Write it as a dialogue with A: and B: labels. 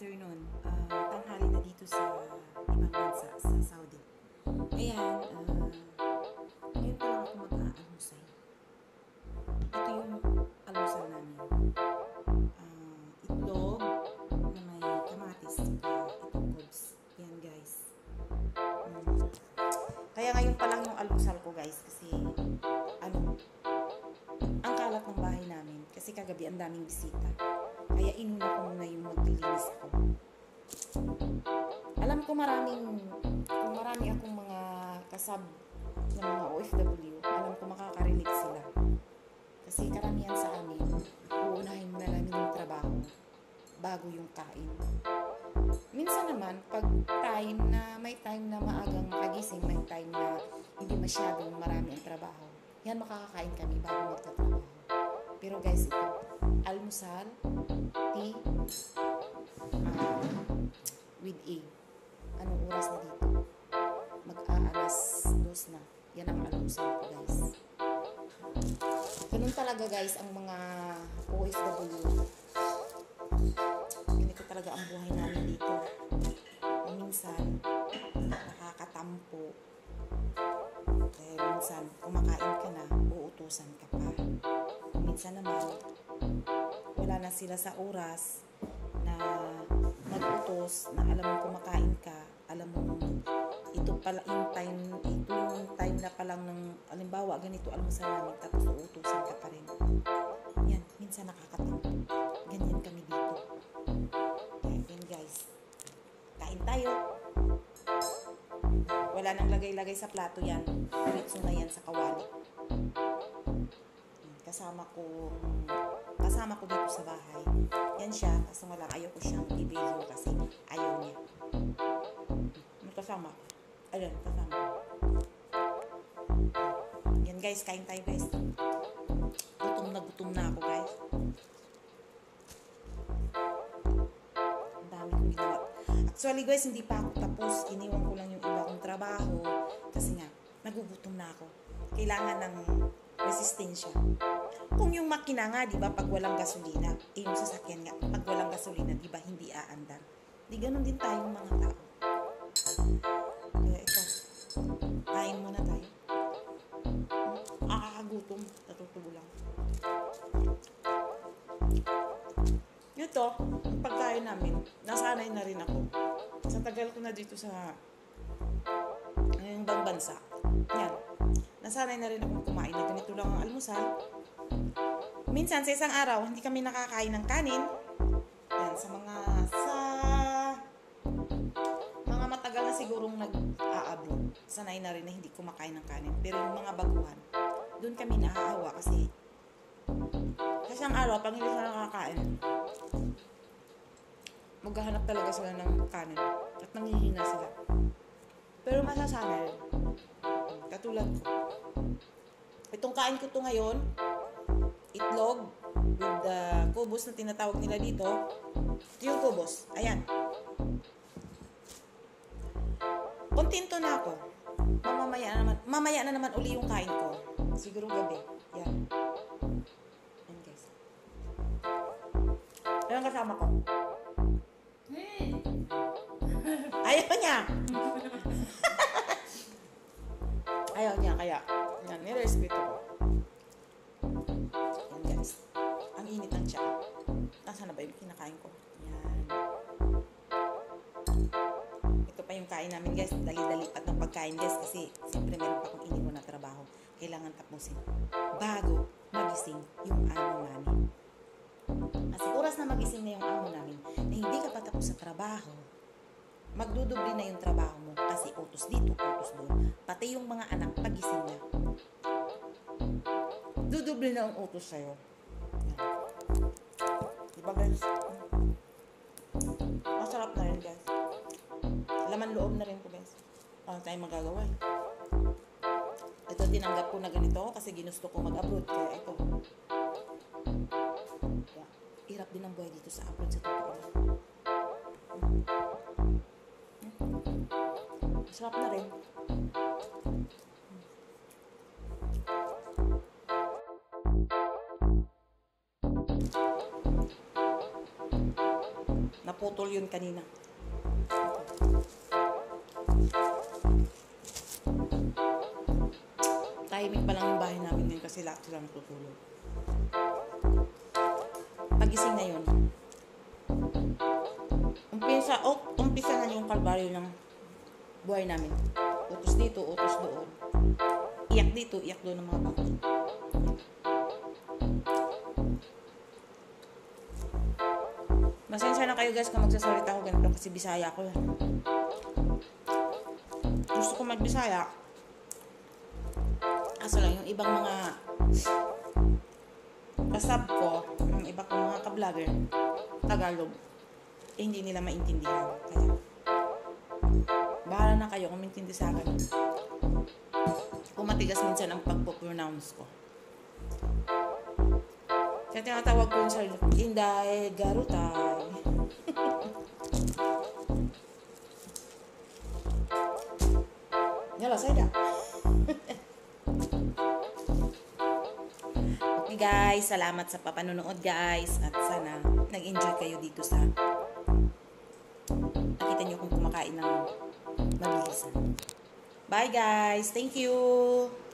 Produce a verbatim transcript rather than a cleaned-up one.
A: afternoon, uh, tanghali na dito sa ibang bansa, sa Saudi. Ayan, uh, ngayon pa lang ako mag-aalmusay. Ito yung almusal namin. Uh, itlog na may kamatis, uh, itong cubes. Ayan guys. Um, kaya ngayon pa lang yung almusal ko guys, kasi ano, ang kalat ng bahay namin. Kasi kagabi ang daming bisita. Kaya inuna ko muna yung maglilinis ko. Alam ko maraming, kung marami akong mga kasab ng mga O F W, alam ko makaka-relate sila. Kasi karamihan sa amin, uunahin muna namin yung trabaho bago yung kain. Minsan naman, pag time na may time na maagang makagising, may time na hindi masyadong marami ang trabaho, yan makakakain kami bago magtatrabaho. Pero guys, ito, almusal, tea, uh, with egg. Anong oras na dito? Mag-aalas dos na. Yan ang almusal ko guys. Ganun talaga guys ang mga O F W. Ganito talaga ang buhay namin dito. Minsan, nakakatampo. Dahil minsan, kumakain ka na, uutusan ka pa. Minsan naman, wala na sila sa oras na mag-utos, na alam mo kumakain ka, alam mo ito pala yung time, ito yung time na palang ng, alimbawa, ganito almusal namin, tapos uutusan ka pa rin. Yan, minsan nakakatampo. Ganyan kami dito. Kaya yan guys, kain tayo. Wala nang lagay-lagay sa plato yan. Diretso na yan sa kawali. Kasama ko, kasama ko dito sa bahay. Yan siya, kasi wala, ayaw ko siyang i-video kasi ayaw niya. May kasama. Ayun, kasama. Yan guys, kain tayo guys. Gutom na gutom na ako guys. Ang dami kong ginawa. Actually guys, hindi pa ako tapos. Iniwan ko lang yung iba kong trabaho. Kasi nga, nagugutom na ako. Kailangan ng resistensya. Kung yung makina nga, di ba, pag walang gasolina, eh yung sasakyan nga, pag walang gasolina, di ba, hindi aandar. Di ganun din tayong mga tao. Kaya ito, kain muna tayo. Nakakagutom, natutubo lang. Ito, yung pagkain namin, nasanay na rin ako. Sa tagal ko na dito sa yung bang bansa. Yan. Nasanay na rin akong kumain na ganito lang ang almusal. Minsan sa isang araw, hindi kami nakakain ng kanin. Yan, sa mga sa mga matagal na sigurong nag-aabot. Sanay na rin na hindi kumakain ng kanin. Pero yung mga baguhan, doon kami naaawa kasi sa isang araw, pag hindi sila nakakain, maghahanap talaga sila ng kanin at nanghihina sila. Pero masasanay. Katulad ko. Itong kain ko to ngayon, itlog with the kubos na tinatawag nila dito. Ito yung kubos. Ayan. Kontento na ako. Mamamaya na naman, mamaya na naman uli yung kain ko. Siguro gabi. Yan. Yan guys. Ayan kasama ko. Ayaw niya. Ayaw niya, kaya yan, nirespeto ko. Yan guys. Ang init ng tiyan. Nasaan na ba yung kinakain ko? Yan. Ito pa yung kain namin guys. Dali-dali pat ng pagkain guys. Kasi siyempre meron pa akong iniwan na trabaho. Kailangan tapusin. Bago magising yung amo namin. Kasi oras na magising na yung amo namin na hindi ka pa tapos sa trabaho, magdudubli na yung trabaho mo kasi utos dito, utos doon. Pati yung mga anak, pagising na. Dudubli na ang utos sa'yo. Diba guys? Masarap na rin guys. Laman loob na rin ko guys. Paano tayo magagawa eh. Ito tinanggap ko na ganito kasi ginusto ko mag-abroad. Kaya ito. Kaya, hirap din ang buhay dito sa abroad sa totoo. Masarap na rin. naputol yun kanina. Tahimik pa lang yung bahay namin ngayon kasi lahat sila natutulog. Pagising na yun, umpisa, oh, umpisa na yung kalbaryo ng buhay namin. Utos dito, utos doon. Iyak dito, iyak doon ng mga bata. Masensya na kayo guys kung magsasalita ako ganito kasi Bisaya ko. Gusto ko mag-Bisaya. Kaso lang yung ibang mga kasab ko, yung iba kong mga ka-vlogger, Tagalog, eh, hindi nila maintindihan. Kaya, bahala na kayo kung maintindihan sa akin. Kung matigas minsan ang pagpo-pronounce ko. Kaya tinatawag ko yung sarili ko, Inday Garutay. Yala, sayda. Okay guys, salamat sa papanonood guys. At sana nag-enjoy kayo dito sa nakita nyo kung kumakain ng mabilisan. Bye guys, thank you.